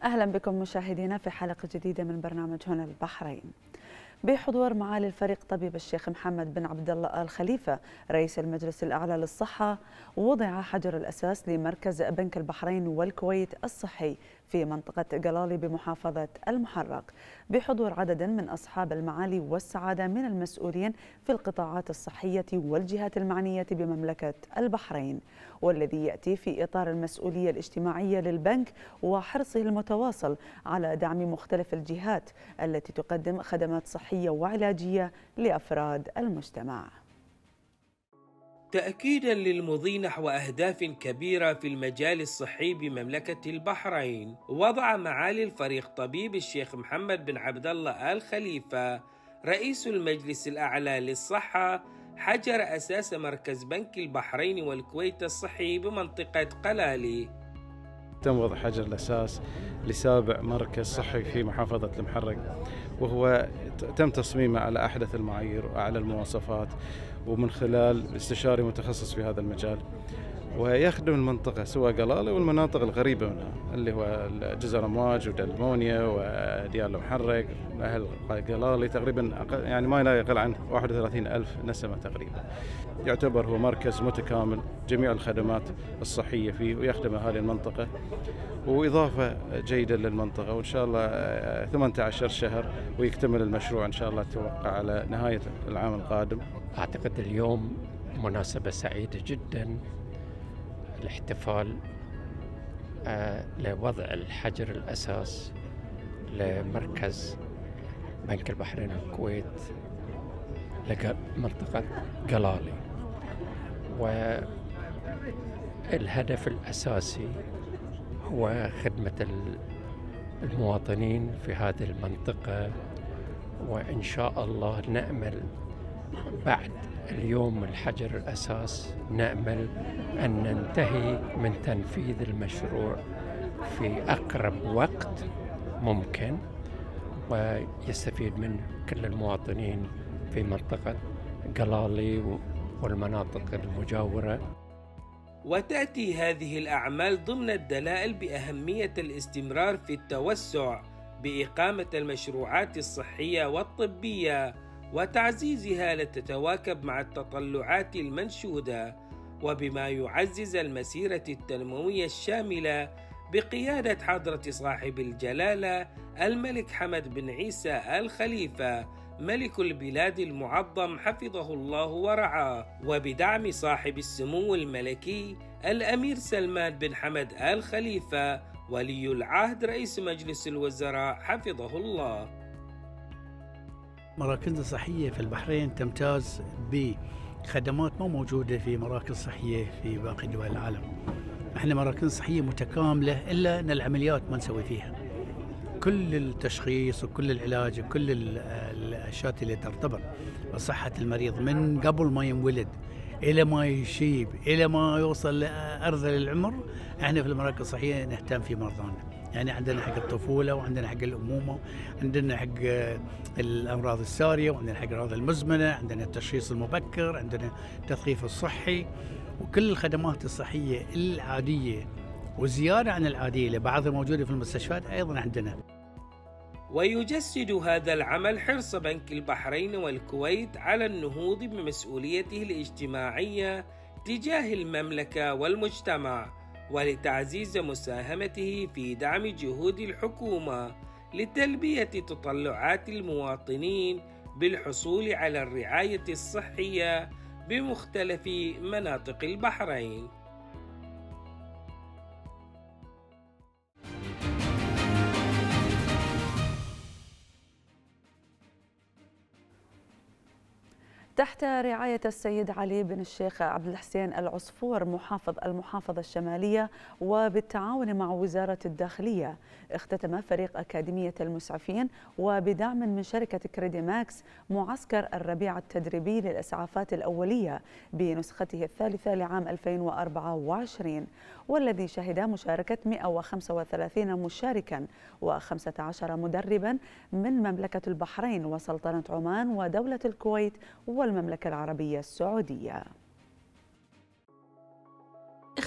أهلا بكم مشاهدينا في حلقة جديدة من برنامج هنا البحرين. بحضور معالي الفريق طبيب الشيخ محمد بن عبد الله آل خليفة رئيس المجلس الأعلى للصحة، وضع حجر الأساس لمركز بنك البحرين والكويت الصحي في منطقة قلالي بمحافظة المحرق، بحضور عدد من أصحاب المعالي والسعادة من المسؤولين في القطاعات الصحية والجهات المعنية بمملكة البحرين، والذي يأتي في إطار المسؤولية الاجتماعية للبنك وحرصه المتواصل على دعم مختلف الجهات التي تقدم خدمات صحية وعلاجية لأفراد المجتمع. تأكيدا للمضي نحو أهداف كبيرة في المجال الصحي بمملكة البحرين، وضع معالي الفريق طبيب الشيخ محمد بن عبد الله آل خليفة رئيس المجلس الأعلى للصحة حجر أساس مركز بنك البحرين والكويت الصحي بمنطقة قلالي. تم وضع حجر الأساس لسابع مركز صحي في محافظة المحرق، وهو تم تصميمه على أحدث المعايير وأعلى المواصفات، ومن خلال استشاري متخصص في هذا المجال، ويخدم المنطقة سواء قلالة والمناطق القريبة منها اللي هو جزر أمواج ودلمونيا وديال المحرق. أهل قلالي تقريبا يعني ما لا يقل عن 31,000 نسمة تقريبا. يعتبر هو مركز متكامل جميع الخدمات الصحية فيه، ويخدم أهالي المنطقة، وإضافة جيدة للمنطقة. وإن شاء الله 18 شهر ويكتمل المشروع إن شاء الله، توقع على نهاية العام القادم. أعتقد اليوم مناسبة سعيدة جدا، الاحتفال لوضع الحجر الأساس لمركز بنك البحرين والكويت لمنطقة قلالي. والهدف الأساسي هو خدمة المواطنين في هذه المنطقة، وإن شاء الله نأمل بعد اليوم الحجر الأساس نأمل أن ننتهي من تنفيذ المشروع في أقرب وقت ممكن، ويستفيد منه كل المواطنين في منطقة قلالي والمناطق المجاورة. وتأتي هذه الأعمال ضمن الدلائل بأهمية الاستمرار في التوسع بإقامة المشروعات الصحية والطبية وتعزيزها لتتواكب مع التطلعات المنشودة، وبما يعزز المسيرة التنموية الشاملة بقيادة حضرة صاحب الجلالة الملك حمد بن عيسى آل خليفة ملك البلاد المعظم حفظه الله ورعاه، وبدعم صاحب السمو الملكي الأمير سلمان بن حمد آل خليفة ولي العهد رئيس مجلس الوزراء حفظه الله. مراكزنا الصحية في البحرين تمتاز بخدمات ما موجودة في مراكز صحية في باقي دول العالم. احنا مراكز صحية متكاملة، إلا أن العمليات ما نسوي فيها. كل التشخيص وكل العلاج وكل الأشياء اللي ترتبط بصحة المريض من قبل ما ينولد إلى ما يشيب إلى ما يوصل لأرذل العمر، احنا في المراكز الصحية نهتم في مرضانا. يعني عندنا حق الطفولة، وعندنا حق الأمومة، عندنا حق الأمراض السارية، وعندنا حق الأمراض المزمنة، عندنا التشخيص المبكر، عندنا التثقيف الصحي، وكل الخدمات الصحية العادية وزيادة عن العادية لبعضها موجودة في المستشفيات أيضا عندنا. ويجسد هذا العمل حرص بنك البحرين والكويت على النهوض بمسؤوليته الاجتماعية تجاه المملكة والمجتمع، ولتعزيز مساهمته في دعم جهود الحكومة لتلبية تطلعات المواطنين بالحصول على الرعاية الصحية بمختلف مناطق البحرين. تحت رعاية السيد علي بن الشيخ عبد الحسين العصفور محافظ المحافظة الشمالية، وبالتعاون مع وزارة الداخلية، اختتم فريق أكاديمية المسعفين وبدعم من شركة كريدي ماكس معسكر الربيع التدريبي للإسعافات الأولية بنسخته الثالثة لعام 2024، والذي شهد مشاركة 135 مشاركا و15 مدربا من مملكة البحرين وسلطنة عمان ودولة الكويت والمملكة العربية السعودية.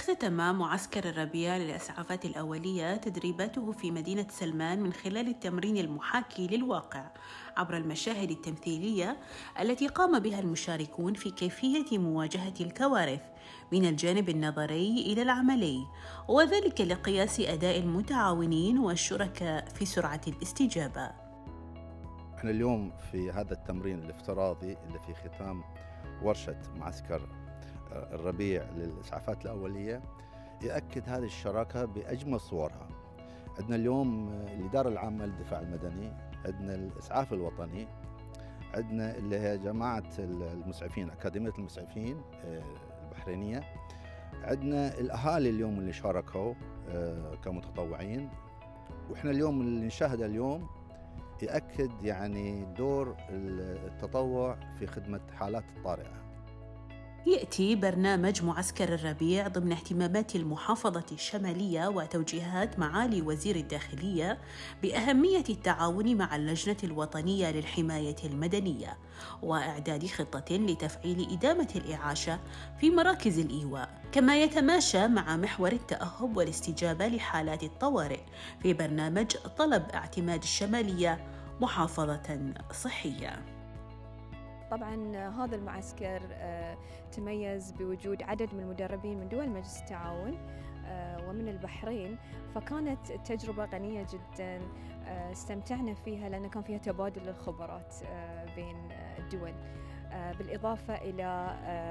اختتم معسكر الربيع للإسعافات الأولية تدريباته في مدينة سلمان من خلال التمرين المحاكي للواقع عبر المشاهد التمثيلية التي قام بها المشاركون في كيفية مواجهة الكوارث من الجانب النظري إلى العملي، وذلك لقياس أداء المتعاونين والشركاء في سرعة الاستجابة. احنا اليوم في هذا التمرين الافتراضي اللي في ختام ورشة معسكر الربيع للإسعافات الأولية يأكد هذه الشراكة بأجمل صورها. عندنا اليوم الإدارة العامة للدفاع المدني، عندنا الإسعاف الوطني، عندنا اللي هي جماعة المسعفين، أكاديمية المسعفين البحرينية، عندنا الأهالي اليوم اللي شاركوا كمتطوعين. وإحنا اليوم اللي نشاهده اليوم يأكد يعني دور التطوع في خدمة حالات الطارئة. يأتي برنامج معسكر الربيع ضمن اهتمامات المحافظة الشمالية وتوجيهات معالي وزير الداخلية بأهمية التعاون مع اللجنة الوطنية للحماية المدنية وإعداد خطة لتفعيل إدامة الإعاشة في مراكز الإيواء، كما يتماشى مع محور التأهب والاستجابة لحالات الطوارئ في برنامج طلب اعتماد الشمالية محافظة صحية. طبعا هذا المعسكر تميز بوجود عدد من المدربين من دول مجلس التعاون ومن البحرين، فكانت التجربة غنية جدا، استمتعنا فيها لأن كان فيها تبادل للخبرات بين الدول، بالإضافة إلى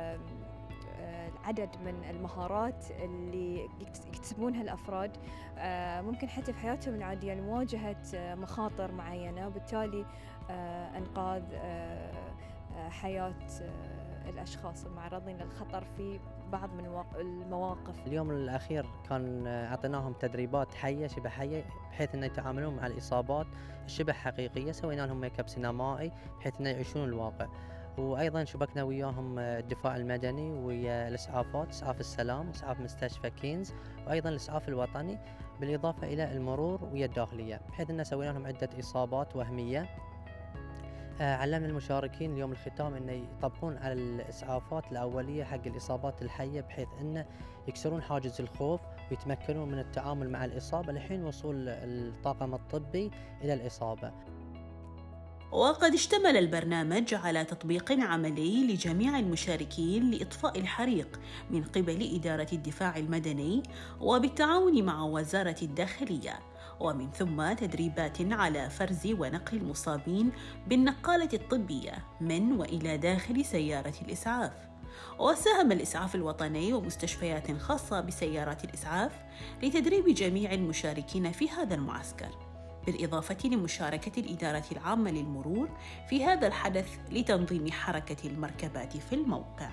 عدد من المهارات اللي يكتسبونها الأفراد ممكن حتى في حياتهم العادية لمواجهة مخاطر معينة، وبالتالي إنقاذ حياة الأشخاص المعرضين للخطر في بعض من المواقف. اليوم الأخير كان أعطيناهم تدريبات حية شبه حية بحيث أن يتعاملون مع الإصابات الشبه حقيقية، سوينا لهم ميك اب سينمائي بحيث أن يعيشون الواقع. وأيضا شبكنا وياهم الدفاع المدني ويا الإسعافات، إسعاف السلام، إسعاف مستشفى كينز، وأيضا الإسعاف الوطني، بالإضافة إلى المرور ويا الداخلية، بحيث أن سوينا لهم عدة إصابات وهمية. علمنا المشاركين اليوم الختام أن يطبقون على الإسعافات الأولية حق الإصابات الحية بحيث أن يكسرون حاجز الخوف ويتمكنون من التعامل مع الإصابة لحين وصول الطاقم الطبي إلى الإصابة. وقد اشتمل البرنامج على تطبيق عملي لجميع المشاركين لإطفاء الحريق من قبل إدارة الدفاع المدني وبالتعاون مع وزارة الداخلية، ومن ثم تدريبات على فرز ونقل المصابين بالنقالة الطبية من وإلى داخل سيارة الإسعاف. وساهم الإسعاف الوطني ومستشفيات خاصة بسيارات الإسعاف لتدريب جميع المشاركين في هذا المعسكر، بالإضافة لمشاركة الإدارة العامة للمرور في هذا الحدث لتنظيم حركة المركبات في الموقع.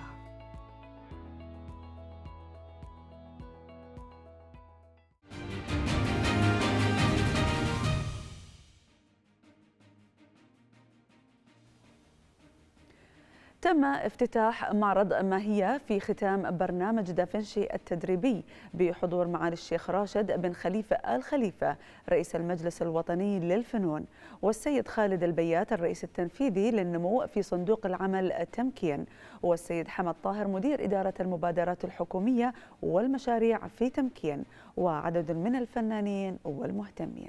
تم افتتاح معرض ماهية في ختام برنامج دافنشي التدريبي بحضور معالي الشيخ راشد بن خليفة آل خليفة رئيس المجلس الوطني للفنون، والسيد خالد البيات الرئيس التنفيذي للنمو في صندوق العمل تمكين، والسيد حمد طاهر مدير إدارة المبادرات الحكومية والمشاريع في تمكين، وعدد من الفنانين والمهتمين.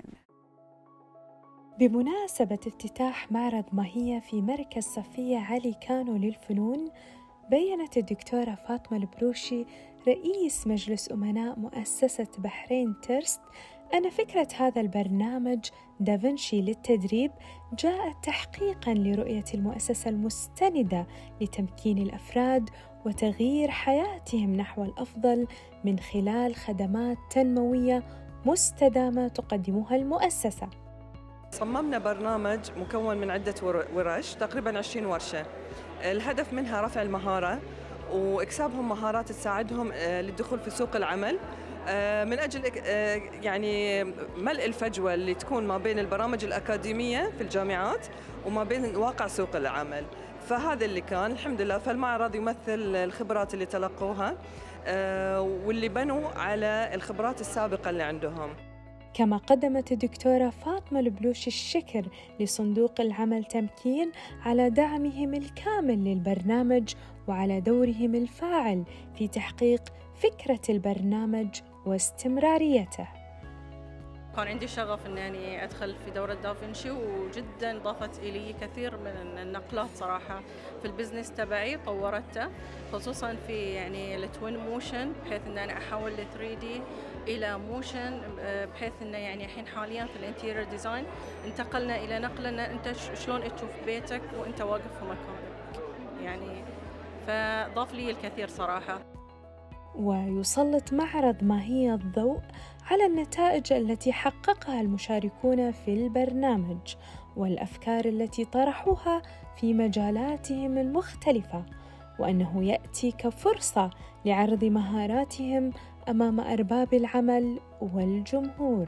بمناسبة افتتاح معرض ماهية في مركز صفية علي كانو للفنون، بيّنت الدكتورة فاطمة البروشي رئيس مجلس أمناء مؤسسة بحرين ترست أن فكرة هذا البرنامج دافنشي للتدريب جاءت تحقيقاً لرؤية المؤسسة المستندة لتمكين الأفراد وتغيير حياتهم نحو الأفضل من خلال خدمات تنموية مستدامة تقدمها المؤسسة. صممنا برنامج مكون من عدة ورش، تقريباً 20 ورشة. الهدف منها رفع المهارة وإكسابهم مهارات تساعدهم للدخول في سوق العمل، من أجل يعني ملء الفجوة اللي تكون ما بين البرامج الأكاديمية في الجامعات وما بين واقع سوق العمل. فهذا اللي كان الحمد لله. فالمعرض يمثل الخبرات اللي تلقوها واللي بنوا على الخبرات السابقة اللي عندهم. كما قدمت الدكتورة فاطمة البلوشي الشكر لصندوق العمل تمكين على دعمهم الكامل للبرنامج وعلى دورهم الفاعل في تحقيق فكرة البرنامج واستمراريته. كان عندي شغف أني أدخل في دورة دافنشي، وجدا ضافت إلي كثير من النقلات صراحة في البزنس تبعي، طورته خصوصا في يعني التوين موشن، بحيث أن أنا أحول ال 3D إلى موشن، بحيث أنه يعني الحين حاليا في الانتيريور ديزاين انتقلنا إلى نقل أن أنت شلون تشوف بيتك وأنت واقف في مكانك، يعني فضاف لي الكثير صراحة. ويسلط معرض ماهية الضوء على النتائج التي حققها المشاركون في البرنامج والأفكار التي طرحوها في مجالاتهم المختلفة، وأنه يأتي كفرصة لعرض مهاراتهم أمام أرباب العمل والجمهور.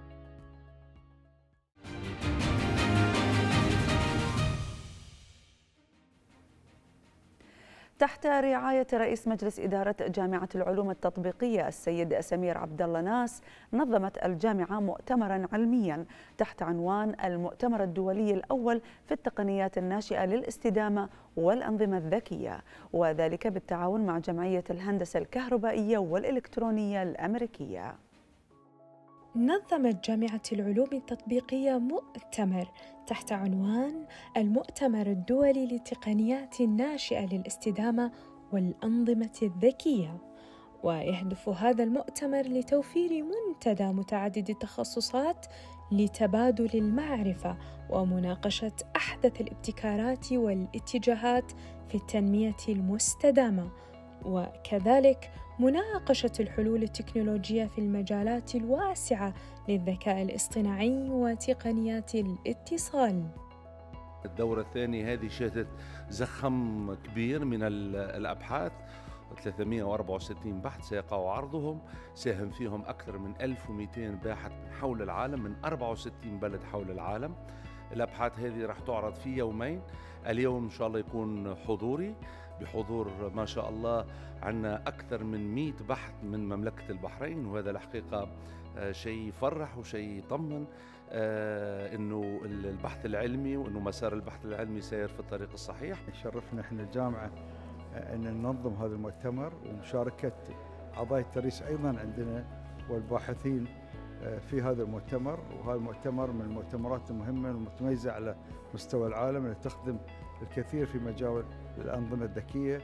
تحت رعاية رئيس مجلس إدارة جامعة العلوم التطبيقية السيد سمير عبد الله ناس، نظمت الجامعة مؤتمرا علميا تحت عنوان المؤتمر الدولي الأول في التقنيات الناشئة للاستدامة والأنظمة الذكية، وذلك بالتعاون مع جمعية الهندسة الكهربائية والإلكترونية الأمريكية. نظمت جامعة العلوم التطبيقية مؤتمر تحت عنوان المؤتمر الدولي للتقنيات الناشئة للاستدامة والأنظمة الذكية، ويهدف هذا المؤتمر لتوفير منتدى متعدد التخصصات لتبادل المعرفة ومناقشة أحدث الابتكارات والاتجاهات في التنمية المستدامة، وكذلك مناقشة الحلول التكنولوجية في المجالات الواسعة للذكاء الاصطناعي وتقنيات الاتصال. الدورة الثانية هذه شهدت زخم كبير من الأبحاث، 364 بحث سيقع عرضهم، ساهم فيهم أكثر من 1200 باحث من حول العالم من 64 بلد حول العالم. الأبحاث هذه راح تعرض في يومين، اليوم إن شاء الله يكون حضوري بحضور ما شاء الله عندنا أكثر من 100 بحث من مملكة البحرين، وهذا الحقيقة شيء يفرح وشيء يطمن إنه البحث العلمي وإنه مسار البحث العلمي سير في الطريق الصحيح. شرفنا إحنا الجامعة أن ننظم هذا المؤتمر ومشاركة أعضاء التدريس أيضا عندنا والباحثين في هذا المؤتمر، وهذا المؤتمر من المؤتمرات المهمة والمتميزة على مستوى العالم اللي تخدم الكثير في مجال الأنظمة الذكية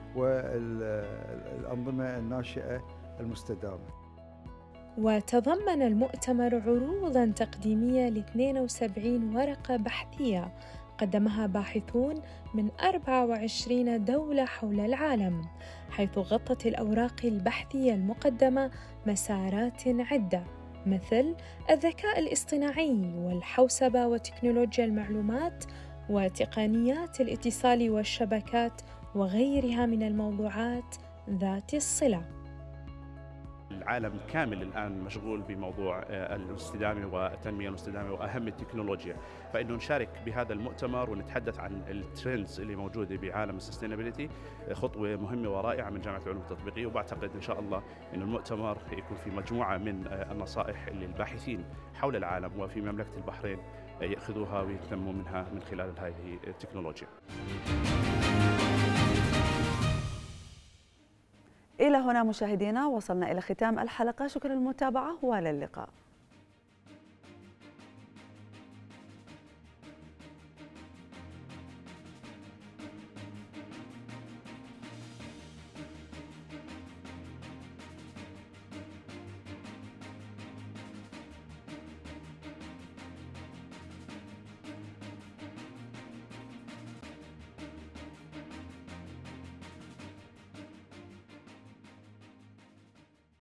والأنظمة الناشئة المستدامة. وتضمن المؤتمر عروضاً تقديمية ل 72 ورقة بحثية قدمها باحثون من 24 دولة حول العالم، حيث غطت الأوراق البحثية المقدمة مسارات عدة مثل الذكاء الاصطناعي والحوسبة وتكنولوجيا المعلومات وتقنيات الاتصال والشبكات وغيرها من الموضوعات ذات الصلة. العالم كامل الآن مشغول بموضوع الاستدامة والتنمية المستدامة وأهم التكنولوجيا، فإنه نشارك بهذا المؤتمر ونتحدث عن الترندز اللي موجودة بعالم السستينابيليتي خطوة مهمة ورائعة من جامعة العلوم التطبيقية، وبعتقد إن شاء الله إن المؤتمر يكون في مجموعة من النصائح اللي الباحثين حول العالم وفي مملكة البحرين يأخذوها ويتنموا منها من خلال هذه التكنولوجيا. إلى هنا مشاهدينا وصلنا إلى ختام الحلقة، شكرا للمتابعة والى اللقاء.